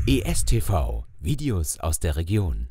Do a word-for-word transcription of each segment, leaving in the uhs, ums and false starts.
E S T V, Videos aus der Region.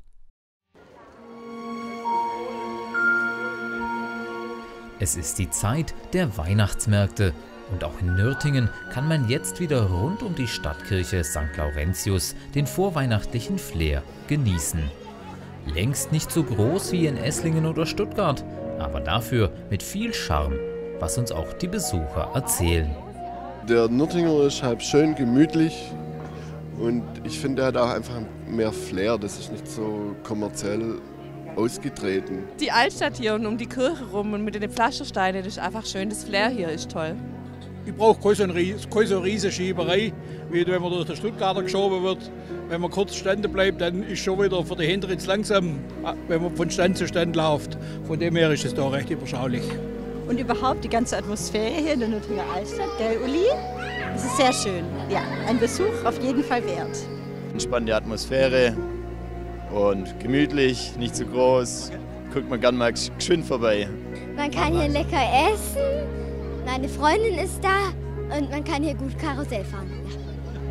Es ist die Zeit der Weihnachtsmärkte und auch in Nürtingen kann man jetzt wieder rund um die Stadtkirche Sankt Laurentius den vorweihnachtlichen Flair genießen. Längst nicht so groß wie in Esslingen oder Stuttgart, aber dafür mit viel Charme, was uns auch die Besucher erzählen. Der Nürtinger ist halt schön gemütlich und ich finde, er hat auch einfach mehr Flair, das ist nicht so kommerziell ausgetreten. Die Altstadt hier und um die Kirche rum und mit den Pflastersteinen, das ist einfach schön, das Flair hier ist toll. Ich brauche keine so eine riesige Schieberei, wie wenn man durch den Stuttgarter geschoben wird. Wenn man kurz stehen bleibt, dann ist schon wieder für die Hinteren langsam, wenn man von Stand zu Stand läuft. Von dem her ist es da recht überschaulich. Und überhaupt die ganze Atmosphäre hier in der Nürtinger Altstadt, gell Uli? Es ist sehr schön. Ja, ein Besuch auf jeden Fall wert. Entspannte Atmosphäre und gemütlich, nicht zu groß. Guckt man gerne mal geschwind vorbei. Man kann hier lecker essen, meine Freundin ist da und man kann hier gut Karussell fahren. Ja.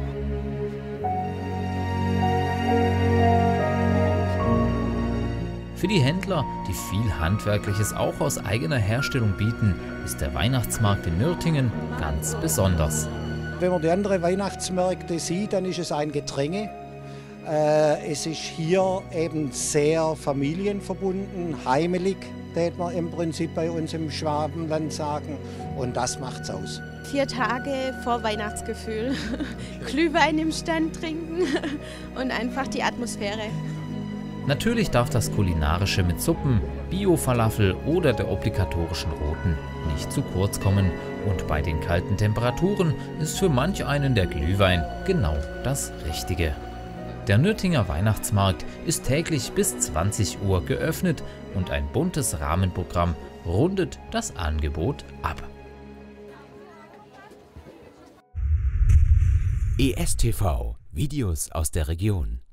Für die Händler, die viel Handwerkliches auch aus eigener Herstellung bieten, ist der Weihnachtsmarkt in Nürtingen ganz besonders. Wenn man die anderen Weihnachtsmärkte sieht, dann ist es ein Gedränge. Äh, es ist hier eben sehr familienverbunden, heimelig, würde man im Prinzip bei uns im Schwabenland sagen. Und das macht's aus. Vier Tage vor Weihnachtsgefühl, Glühwein im Stand trinken und einfach die Atmosphäre. Natürlich darf das Kulinarische mit Suppen, Bio-Falafel oder der obligatorischen Roten nicht zu kurz kommen. Und bei den kalten Temperaturen ist für manch einen der Glühwein genau das Richtige. Der Nürtinger Weihnachtsmarkt ist täglich bis zwanzig Uhr geöffnet und ein buntes Rahmenprogramm rundet das Angebot ab. E S T V, Videos aus der Region.